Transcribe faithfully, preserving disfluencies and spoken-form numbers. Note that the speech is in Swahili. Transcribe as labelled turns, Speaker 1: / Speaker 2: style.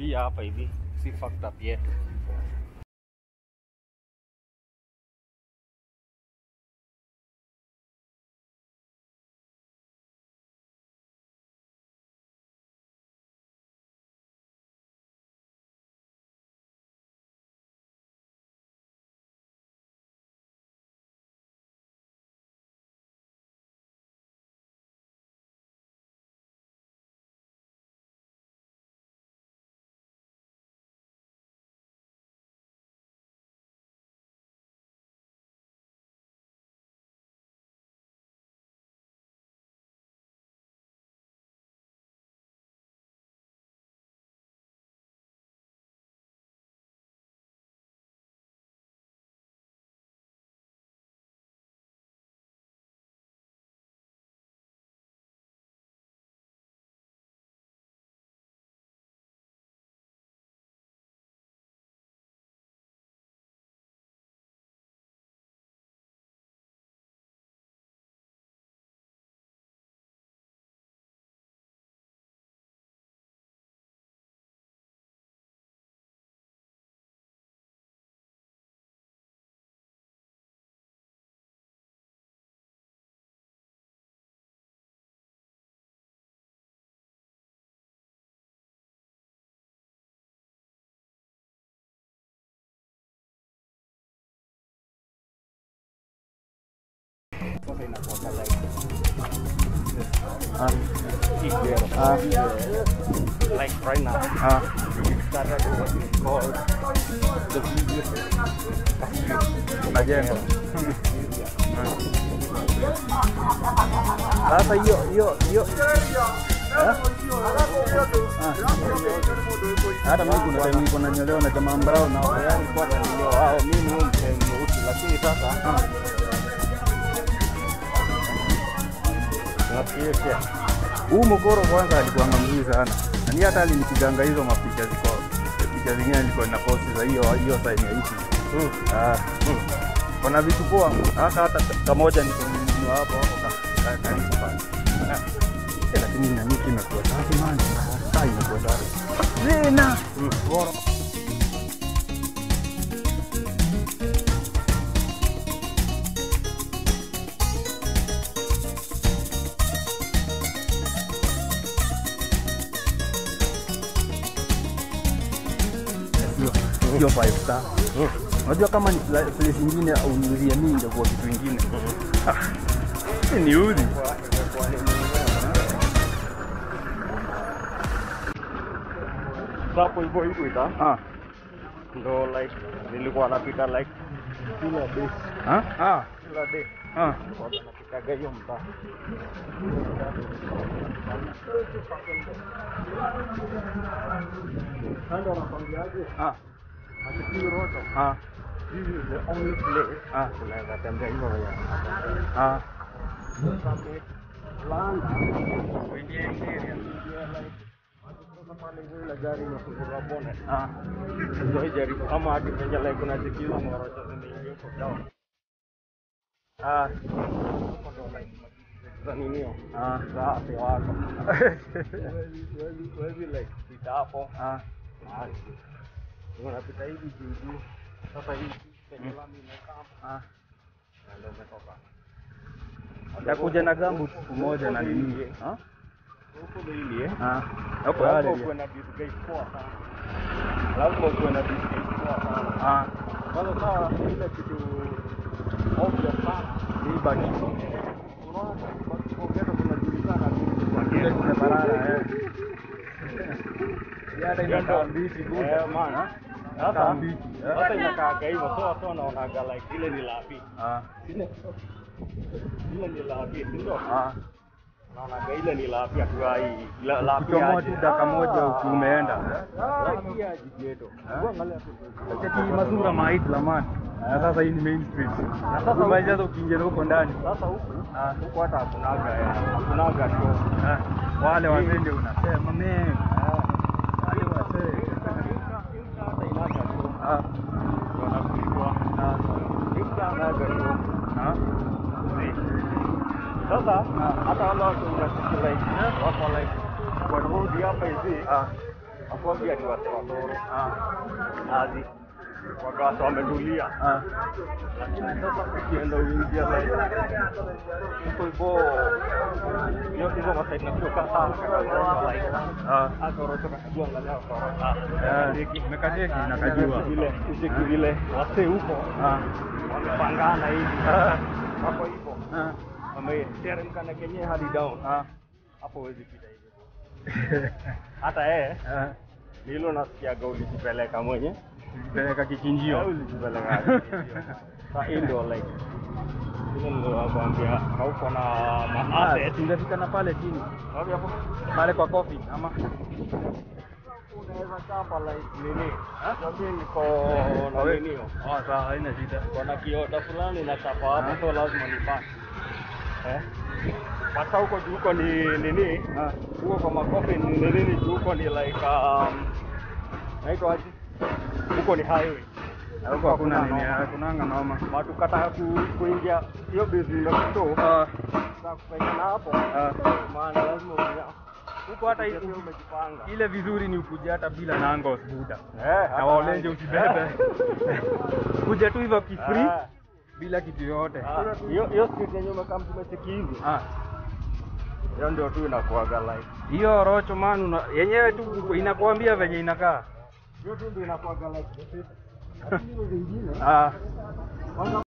Speaker 1: hii hapa hivi si fucked up yet.
Speaker 2: Ah. Ah.
Speaker 1: Like right now.
Speaker 2: Ah.
Speaker 1: We started what is called the video
Speaker 2: Majengo. Sasa hiyo hiyo hiyo. Hata mimi kuna time niko nanyolewa na jamaa mbrao na
Speaker 1: yani kwa ndio wao mimi ni mtu mweusi lakini sasa nafikiria
Speaker 2: huu mkoro kwanza alikuwa mzuri sana. Ni hata alinipiganga hizo mapicha ziko picha zingine nilikuwa na post za hiyo hiyo time ya hivi. Mm. Ah. Mm. Kuna vitu poa hata hata kamoja nikununua hapo hapo karibu pale. Eh, lakini na nyiki imekuwa safi man. Sasa imekuwa safi. Zina. Bora. Hiyo five star. Unajua kama ni place nyingine au niuzie mimi ndio kwa kitu kingine. Ni niuzi.
Speaker 1: Hapo hivyo hivyo ita.
Speaker 2: Ah.
Speaker 1: Ndo like nilikuwa napita like kila day.
Speaker 2: Ah? Ah.
Speaker 1: Kila day.
Speaker 2: Ah.
Speaker 1: Kwa napitaga hiyo mtaa. Ndio nakwambiaje?
Speaker 2: Ah.
Speaker 1: Akipii roto.
Speaker 2: Ah.
Speaker 1: This is the only place.
Speaker 2: Ah.
Speaker 1: Unaweza tembea hivyo ya.
Speaker 2: Ah.
Speaker 1: Something land. Uingie area. Pale ile gari inafunguka bonnet.
Speaker 2: Ah.
Speaker 1: Ndio jaribu kama hadi penye like kuna zikiwa morocho zimeingia kwa down. Ah. Ndio like za ninio.
Speaker 2: Ah.
Speaker 1: Za afya wako. Wewe wewe like pita hapo.
Speaker 2: Ah.
Speaker 1: Unapita hivi juu. Sasa hivi penye lami imekaa.
Speaker 2: Ah.
Speaker 1: Ndio umetoka.
Speaker 2: Takuja na gambu siku moja na nini? Ah?
Speaker 1: Huko ndio ile.
Speaker 2: Ah. Hapo wale.
Speaker 1: Hapo kuna vitu guys poa sana. Lazima kuna vitu guys poa sana.
Speaker 2: Ah.
Speaker 1: Sasa sawa ile kitu obvious sana.
Speaker 2: Ni baki.
Speaker 1: Unaona basi kuongeza tunajulikana ni
Speaker 2: Ile kuna barara eh. Yada inakaa mbichi good.
Speaker 1: Eh man.
Speaker 2: Sasa mbichi.
Speaker 1: Sasa inakaa hivyo so watu wanaonaga like ile ni lapi.
Speaker 2: Ah.
Speaker 1: Ile ile ni lapi ndio.
Speaker 2: Ah.
Speaker 1: Naona ile ni lapi kwa hii lapi
Speaker 2: Kama moja dakika moja umeenda.
Speaker 1: Lapi ya GHETTO. Angalia tu.
Speaker 2: Sasa mazura maiti la man. Sasa hii ni main street. Na sasa umeanza ukiingia huko ndani.
Speaker 1: Sasa huku ah huko hata hakunaga hakunaga show.
Speaker 2: Ah. Wale wazende unasema men. Wale wazee.
Speaker 1: Hata inaga show.
Speaker 2: Ah.
Speaker 1: Wanapigwa.
Speaker 2: Ah.
Speaker 1: Hika naga show.
Speaker 2: Ah.
Speaker 1: Sasa hata wale watu wanasikia like wako like kwa road hapa hivi.
Speaker 2: Ah.
Speaker 1: Akwambia ni watu watoro.
Speaker 2: Ah.
Speaker 1: Azi. Wakati wametulia.
Speaker 2: Ah.
Speaker 1: Lakini sasa ukienda uingia like huko hivyo hiyo hizo masaidi na kutoka sana kama like
Speaker 2: Ah.
Speaker 1: akoroto kajua angalia akoroto.
Speaker 2: Eh, mekateki na kajua.
Speaker 1: Vile usiki vile wase huko.
Speaker 2: Ah.
Speaker 1: Wamepangana hivi. Hapo hivyo.
Speaker 2: Ah.
Speaker 1: Wameteremka na kenye hadi down.
Speaker 2: Ah.
Speaker 1: Hapo huwezi pita hivi. Hata yeye
Speaker 2: Ah.
Speaker 1: ni hilo nasikia gauli kipeleka mwenye.
Speaker 2: Peleka kichinjio.
Speaker 1: Gauli kipeleka kichinjio. Sa indo like ile ndio nakwambia hauko na maasset
Speaker 2: Tungefika na pale chini.
Speaker 1: wapi hapo
Speaker 2: Pale kwa coffee ama
Speaker 1: unaweza chapa like nini? Nabii niko na nini?
Speaker 2: Oh, sawa, haina shida.
Speaker 1: Kuna kiota fulani na chapa hapo, so lazima nipate. Eh? Pata huko juu huko ni nini?
Speaker 2: Ah.
Speaker 1: Huko kwa makofi ni nini juu huko ni like um naitwa aje? Huko ni highway.
Speaker 2: Huko hakuna nini, hakunanga noma.
Speaker 1: Watu kata kuingia hiyo business ndio.
Speaker 2: Ah.
Speaker 1: Sasa kufanya na hapo.
Speaker 2: Ah.
Speaker 1: Maana lazima uja.
Speaker 2: Huko hata
Speaker 1: hiyo umejipanga.
Speaker 2: ile vizuri ni ukuja hata bila nangos buda.
Speaker 1: Eh,
Speaker 2: Na waolenje usibebe. Kuja tu hivyo kifree bila kitu yote.
Speaker 1: Hiyo hiyo street yenyewe umekaa mtumecheki hivi.
Speaker 2: Ah.
Speaker 1: Hiyo ndio tu inakuaga like.
Speaker 2: Hiyo rocho man yenyewe tu inakuambia venye inakaa.
Speaker 1: Hiyo tu ndio inakuaga like. Lakini hizo zingine
Speaker 2: Ah.